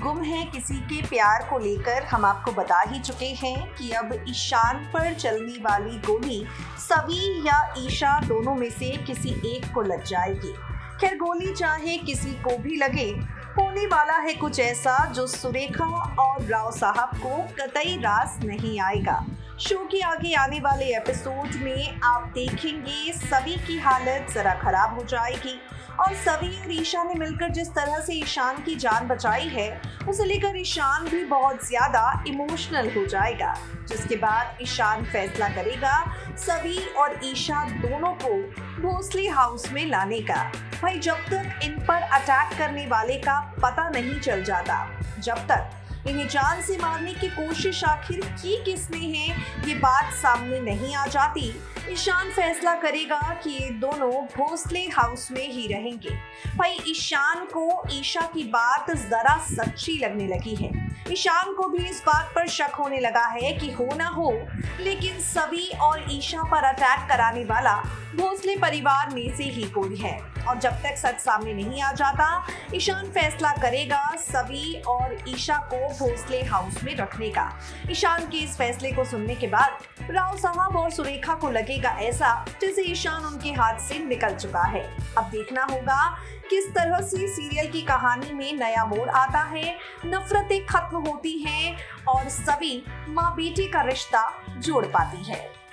गुम है किसी के प्यार को लेकर हम आपको बता ही चुके हैं कि अब ईशान पर चलने वाली गोली सवी या ईशा दोनों में से किसी एक को लग जाएगी। खैर, गोली चाहे किसी को भी लगे, होने वाला है कुछ ऐसा जो सुरेखा और राव साहब को कतई रास नहीं आएगा। शो के आगे आने वाले एपिसोड में आप देखेंगे सवी की हालत जरा खराब हो जाएगी और सवी और ईशा ने मिलकर जिस तरह से ईशान की जान बचाई है उसे लेकर ईशान भी बहुत ज्यादा इमोशनल हो जाएगा, जिसके बाद ईशान फैसला करेगा सवी और ईशा दोनों को भोसले हाउस में लाने का। भाई, जब तक इन पर अटैक करने वाले का पता नहीं चल जाता, जब तक इन्हें जान से मारने की कोशिश आखिर की किसने है ये बात सामने नहीं आ जाती, ईशान फैसला करेगा कि ये दोनों भोसले हाउस में ही रहेंगे। भाई, ईशान को ईशा की बात जरा सच्ची लगने लगी है। ईशान को भी इस बात पर शक होने लगा है कि हो ना हो, लेकिन सवी और ईशा पर अटैक कराने वाला भोसले परिवार में से ही कोई है। और जब तक सच सामने नहीं आ जाता, ईशान फैसला करेगा सवी और ईशा को भोसले हाउस में रखने का। ईशान के इस फैसले को सुनने के बाद राव साहब और सुरेखा को लगेगा ऐसा जैसे ईशान उनके हाथ से निकल चुका है। अब देखना होगा किस तरह से सीरियल की कहानी में नया मोड़ आता है, नफरतें खत्म होती हैं और सभी माँ बेटे का रिश्ता जोड़ पाती है।